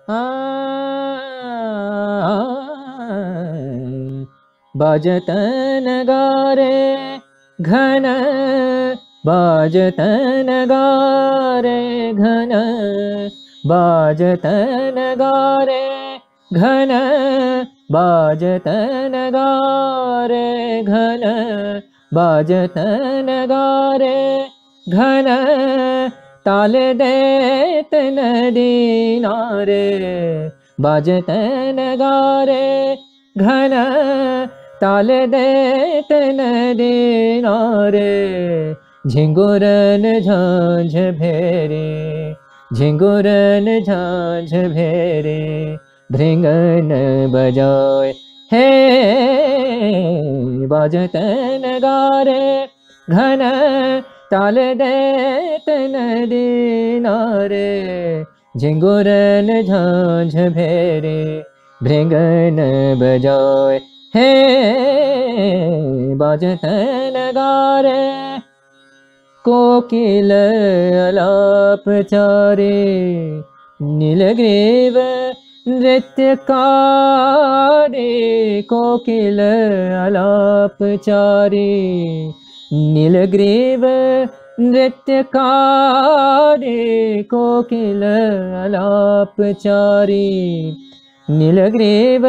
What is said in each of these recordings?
बाजत नगारे घन बाजत नगारे घन बाजत नगारे घन बाजत नगारे घन बाजत नगारे घन ताल देत नदी नारे बाजत नगारे घन ताल देत नदी नारे झिंगुरन झांझ भेरे झिंगुरन झांझ भेरे भृंगन बजाए हे बाजत नगारे घन ताल देत नदी नारे झिंगुरन झांझ भेरे भृंगन बजाए हे बाजत नगारे कोकिल अलाप चारे नीलग्रीव नृत्यकारे कोकिल अलाप चारे नीलग्रीव नृत्यकारे कोकिल अलाप चारे नीलग्रीव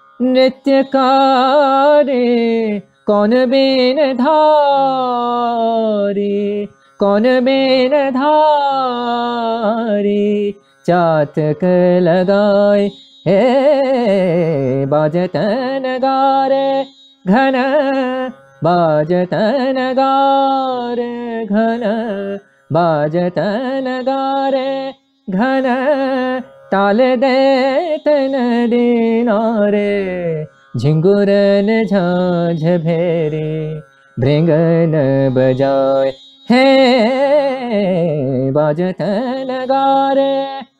नृत्यकारे कौन बेन धारे कौन बेन धारे चातक लगाए हे बाजत नगारे घन बाजत नगारे घन बाजत नगारे घन ताल देत नदी नारे झिंगुरन झांझ भेरे भृंगन बजाए हे बाजत नगारे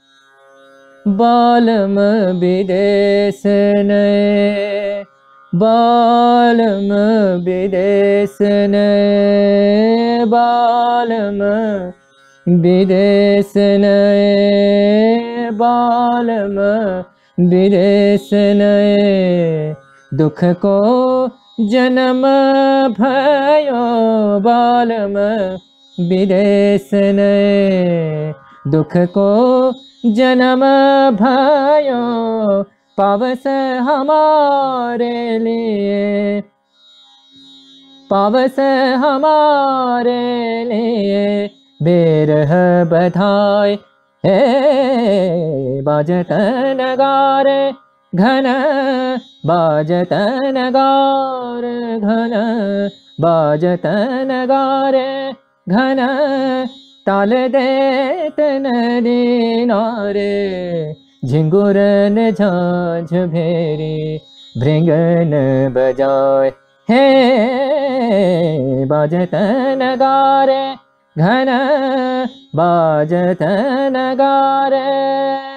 बालम विदेश नए बालम विदेश नए बालम विदेश नए बालम विदेश नए दुख को जन्म भयो बालम विदेश नए दुख को जन्म भयो पावस हमारे लिए पावस हमारे लिए बेरह बधाई हे बाजत नगारे घन बाजत नगारे घन बाजत नगारे घन ताल देत नदी नारे झिंगुरन झांझ भेरे भृंगन बजाए हे बाजत नगारे घन बाजत नगारे।